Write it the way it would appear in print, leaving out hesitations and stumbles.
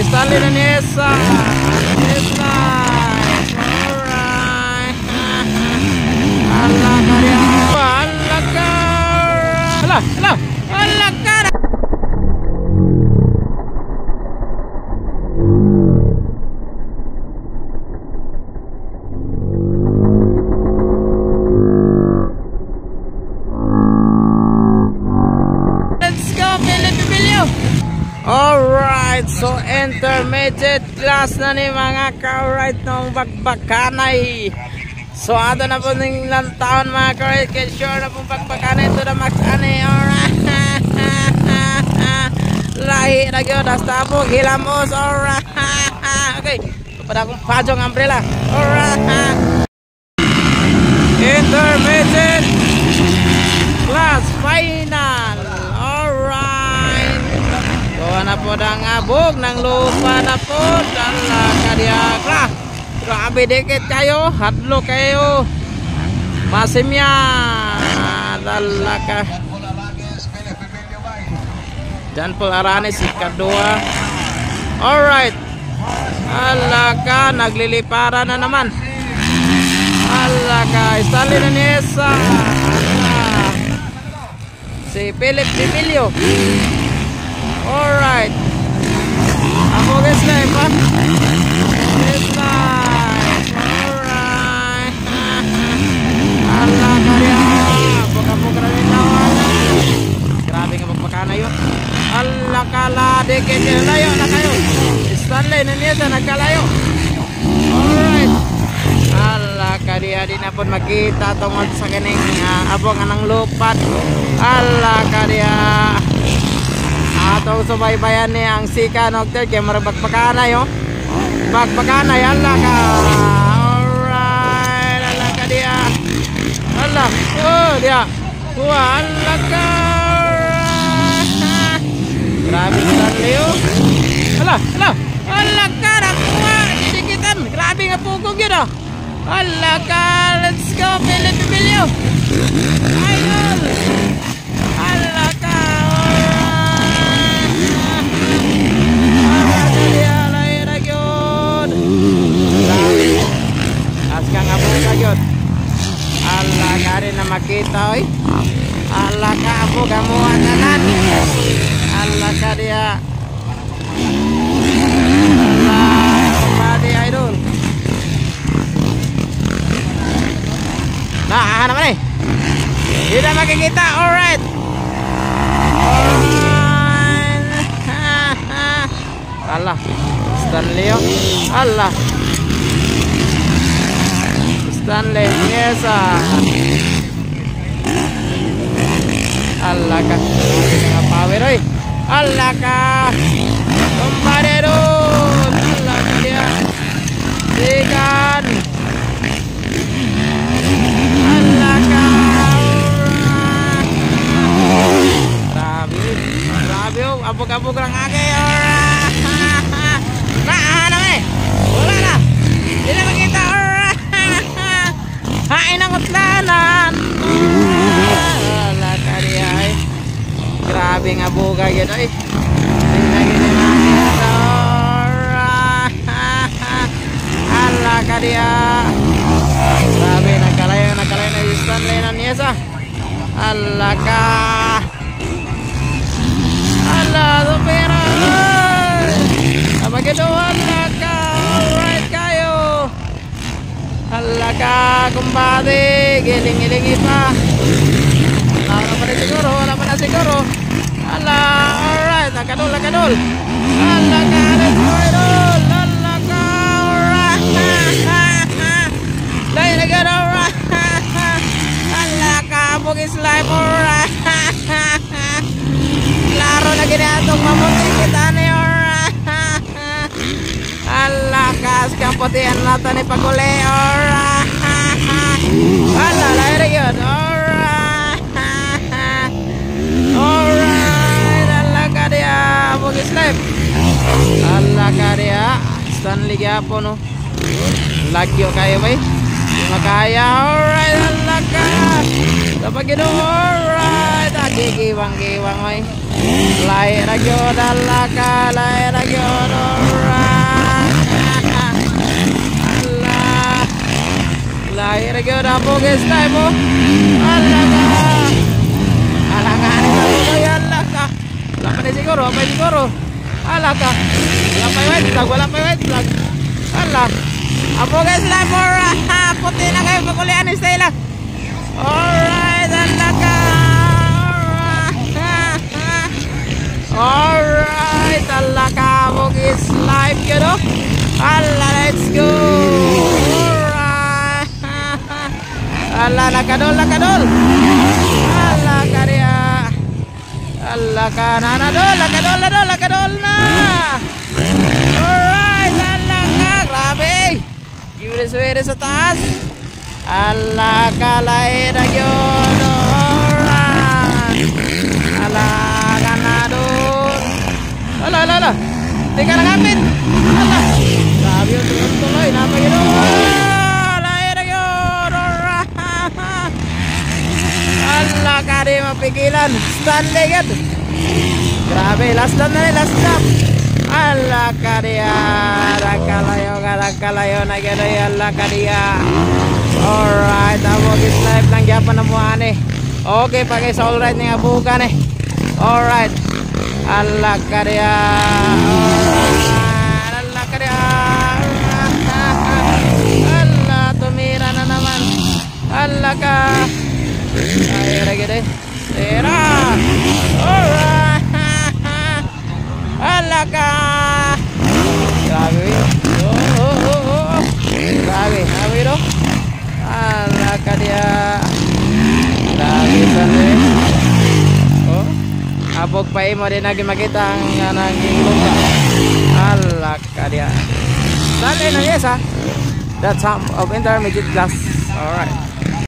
Stanley na Nessa. Nessa. Alright. Allah ka rin. Allah ka. Allah. Allah ka. Alright, so intermediate class na ni mga ka-alright ng Bagbakanay. So ato na po ng ilang taon mga ka-alright, kaya sure na pong Bagbakanay to the max ani. Alright. Lahi na yun, hasta po hilamos. Alright. Okay, pada akong pajong umbrella. Alright. Intermediate class final. Alright. Kuha na po ng abog ng lupa na po. Dala ka diya. Grabe dikit kayo. Hadlo kayo. Masimya. Dala ka. Diyan po Aranes ikadua. Alright. Dala ka. Naglilipara na naman. Dala ka. Stanley na Nessa. Si Philip Emilio. Alright. Ako guys na pa. Yes nice. Alright. Allah karya. Buka-buka rin lawan. Grabe nga magpakana yun. Allah kala. Dikit yun. Layo na kayo. Stanley na niya sa nagkalayo. Alright. Allah karya. Di na po makita tungkol sa kining abong anang lupat. Allah karya. Atong subaybayan ni ang sika nocturne kaya marabagpakanay oh. Bagpakanay Allah ka. Alright. Allah ka dia. Allah. Oh dia. Allah ka. Grabe sa Leo. Allah. Allah ka nakuha. Dikitan. Grabe nga pugong yun oh. Allah ka. Let's go Philip Emilio. Idol. Allah ka. Askang abong kagyot. Allah ka rin na makita oy. Allah ka abong gamuha kanan. Allah ka dia. Allah kumadi idol. Nah naman eh. Hindi na makikita. Alright. Allah. Stanley oh. Allah. Stanley Nessa. Allah ka. Mga power oy. Allah ka. Kumparero. Allah ka dia. Sigan. Allah ka. Grabe oh. Abog-abog lang agay. Nah eh. Wala na. Hindi na makita. Hain ang utlanan. Wala ka riya eh. Grabe nga buga yun eh. Allah ka riya. Grabe nagkalayo na yung Stanley na Nessa. Allah ka. Allah supera. Abagado Allah ka. Alright kayo. Allah ka kumbade. Giling-gilingi pa. Wala pa na siguro. Allah. Alright. Nakadol. Allah ka. Let's go idol. Allah ka. Alright. Layo na gano'n. Alright. Allah ka. Abog is life. Alright. Laro na ginatong mamuti kita na yun. Allah kas kang putihan natin ni paguli. Alright. Allah layo yun. Alright. Allah ka dia. Abog is life. Allah ka dia. Stanley gapo no. Lagyo kayo ba eh. Makaya. Alright. Allah ka. Dapat gino. Alright. Giwang-giwang ay. Layo na yun. Allah ka. Layo na yun. Alright. nagyod po guys live mo. Alaga. Alaga ni Tuloy, alaga. Wala pa din siguro, Alaga. Wala pa white flag. Alaga. Apo guys live mo. Puti na kayo pakulian ni Stella. Alright, alaga. Alright, alaga mo guys live yun o. Ala, let's go. Alright. Ala, lakadol. Ala, karya. Ala, kananadol, lakadol na. Alright, ala ka, grabe. Giwede sa taas. Ala, kalay na yun. Alright. Ala, kanadol. Ala. Hindi ka nakapit. Ala. Grabe yung tuloy. Napagin o. Lain na yun. Ala ka di mapigilan. Stanley yan. Grabe. Last lap. Ala ka diya. Rakalayo na gano'y. Ala ka diya. Alright. Amo gis life lang yapan na muhan eh. Okay pa guys. Alright nga bukan eh. Alright. Ala ka diya. Allah ka. Ay, lagi deh. Tera. Alright. Allah ka. Grabe. Grabe do. Allah ka dia. Grabe sande. Oh. Abog pa mo din lagi makita ang nanging lupa. Allah ka dia. Dali na yes ha. That's half of intermediate class. Alright.